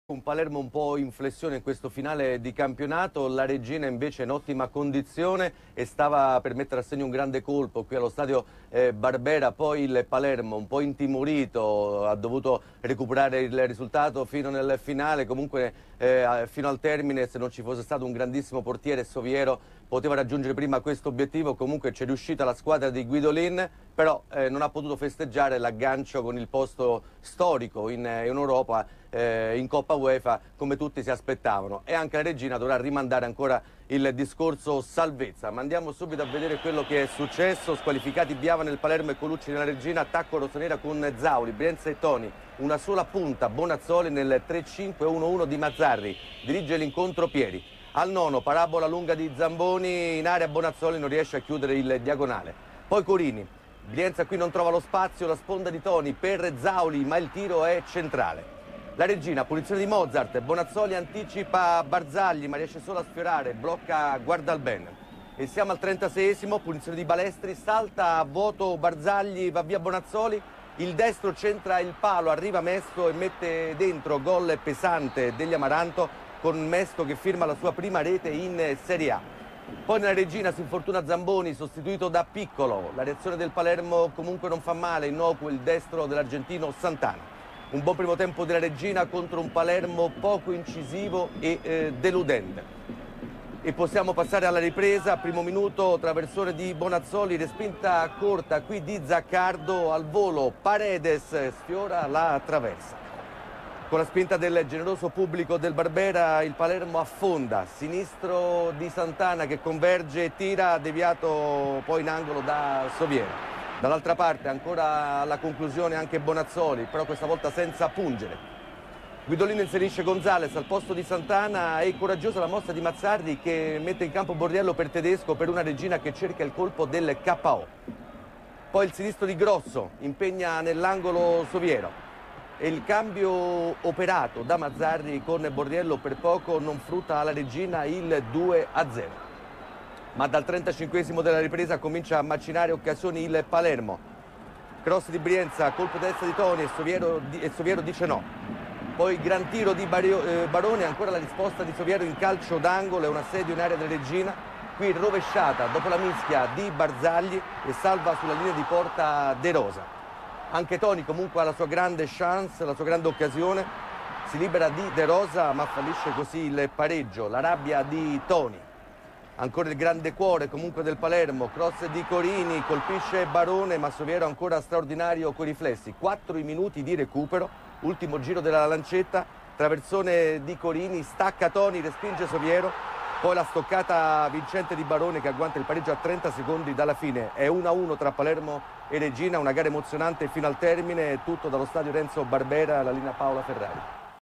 Un Palermo un po' in flessione in questo finale di campionato, la Regina invece in ottima condizione e stava per mettere a segno un grande colpo qui allo stadio Barbera. Poi il Palermo un po' intimorito ha dovuto recuperare il risultato fino nel finale, comunque fino al termine, se non ci fosse stato un grandissimo portiere Soviero poteva raggiungere prima questo obiettivo. Comunque c'è riuscita la squadra di Guidolin, però non ha potuto festeggiare l'aggancio con il posto storico in Europa, in Coppa UEFA, come tutti si aspettavano, e anche la Regina dovrà rimandare ancora il discorso salvezza. Ma andiamo subito a vedere quello che è successo. Squalificati Biava nel Palermo e Colucci nella Regina, attacco rossonera con Zauli, Brienza e Toni, una sola punta Bonazzoli nel 3-5-1-1 di Mazzarri, dirige l'incontro Pieri. Al nono, parabola lunga di Zamboni, in area Bonazzoli non riesce a chiudere il diagonale. Poi Corini, Brienza qui non trova lo spazio, la sponda di Toni per Zauli, ma il tiro è centrale. La Regina, punizione di Mozart, Bonazzoli anticipa Barzagli ma riesce solo a sfiorare, blocca Guardalben. E siamo al 36esimo, punizione di Balestri, salta a vuoto Barzagli, va via Bonazzoli, il destro centra il palo, arriva Mesto e mette dentro, gol pesante degli Amaranto con Mesto che firma la sua prima rete in Serie A. Poi nella Regina si infortuna Zamboni, sostituito da Piccolo, la reazione del Palermo comunque non fa male, innocuo il destro dell'argentino Santana. Un buon primo tempo della Regina contro un Palermo poco incisivo e deludente. E possiamo passare alla ripresa. Primo minuto, traversone di Bonazzoli, respinta corta qui di Zaccardo, al volo Paredes sfiora la traversa. Con la spinta del generoso pubblico del Barbera il Palermo affonda, sinistro di Santana che converge e tira, deviato poi in angolo da Soviero. Dall'altra parte ancora alla conclusione anche Bonazzoli, però questa volta senza pungere. Guidolin inserisce Gonzales al posto di Santana e coraggiosa la mossa di Mazzarri che mette in campo Borriello per Tedesco per una Regina che cerca il colpo del KO. Poi il sinistro di Grosso impegna nell'angolo Soviero e il cambio operato da Mazzarri con Borriello per poco non frutta alla Regina il 2-0. Ma dal 35esimo della ripresa comincia a macinare occasioni il Palermo. Cross di Brienza, colpo di destra di Toni e Soviero dice no. Poi gran tiro di Barone, ancora la risposta di Soviero in calcio d'angolo e un assedio in area della Regina. Qui rovesciata dopo la mischia di Barzagli e salva sulla linea di porta De Rosa. Anche Toni comunque ha la sua grande chance, la sua grande occasione. Si libera di De Rosa ma fallisce così il pareggio. La rabbia di Toni. Ancora il grande cuore comunque del Palermo, cross di Corini, colpisce Barone ma Soviero ancora straordinario con i riflessi. 4 minuti di recupero, ultimo giro della lancetta, traversone di Corini, stacca Toni, respinge Soviero, poi la stoccata vincente di Barone che agguanta il pareggio a 30 secondi dalla fine. È 1-1 tra Palermo e Regina, una gara emozionante fino al termine, tutto dallo stadio Renzo Barbera, la linea Paola Ferrari.